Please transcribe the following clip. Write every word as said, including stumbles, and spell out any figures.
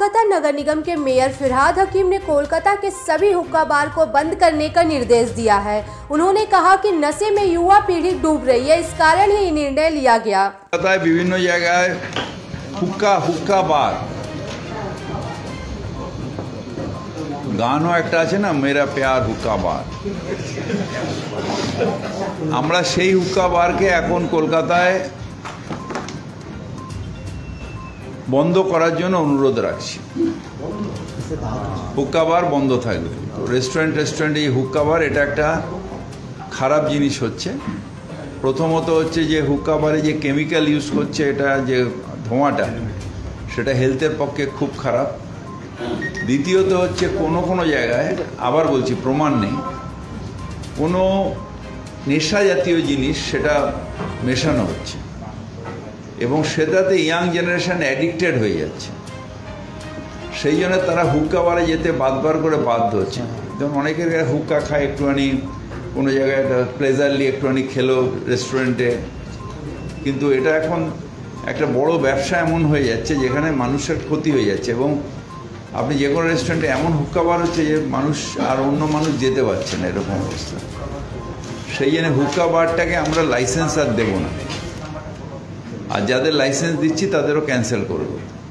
कोलकाता नगर निगम के मेयर फिरहाद हकीम ने कोलकाता के सभी हुक्का बार को बंद करने का निर्देश दिया है। उन्होंने कहा कि नशे में युवा पीढ़ी डूब रही है, इस कारण ही निर्णय लिया गया। विभिन्न जगह हुक्का हुक्का बार गानो একটা আছে না, मेरा प्यार हुक्का बार, আমরা সেই হুক্কা বারকে এখন কলকাতায় বন্ধ করার জন্য অনুরোধ রাখছি। হুক্কা বার বন্ধ থাকবে। তো রেস্টুরেন্ট রেস্টুরেন্ট এই হুক্কা বার এটা একটা খারাপ জিনিস হচ্ছে। প্রথমত হচ্ছে যে হুক্কা বারে যে কেমিক্যাল ইউজ করছে, এটা যে ধোঁয়াটা, সেটা হেলথের পক্ষে খুব খারাপ। দ্বিতীয়ত হচ্ছে কোনো কোনো জায়গায়, আবার বলছি প্রমাণ নেই, কোনো নেশা জাতীয় জিনিস সেটা মেশানো হচ্ছে এবং সেটাতে ইয়াং জেনারেশন অ্যাডিক্টেড হয়ে যাচ্ছে। সেই জন্য তারা হুক্কা বারে যেতে বারবার করে বাধ্য হচ্ছে। যেমন অনেকের হুক্কা খায়, একটুখানি কোনো জায়গায় প্লেজারলি একটুখানি খেলো রেস্টুরেন্টে, কিন্তু এটা এখন একটা বড় ব্যবসা এমন হয়ে যাচ্ছে যেখানে মানুষের ক্ষতি হয়ে যাচ্ছে। এবং আপনি যে কোনো রেস্টুরেন্টে এমন হুক্কা বার হচ্ছে যে মানুষ আর অন্য মানুষ যেতে পারছে না, এরকম অবস্থা। সেই জন্য হুক্কা বারটাকে আমরা লাইসেন্স আর দেবো না, আর যাদের লাইসেন্স দিচ্ছি তাদেরও ক্যান্সেল করবো।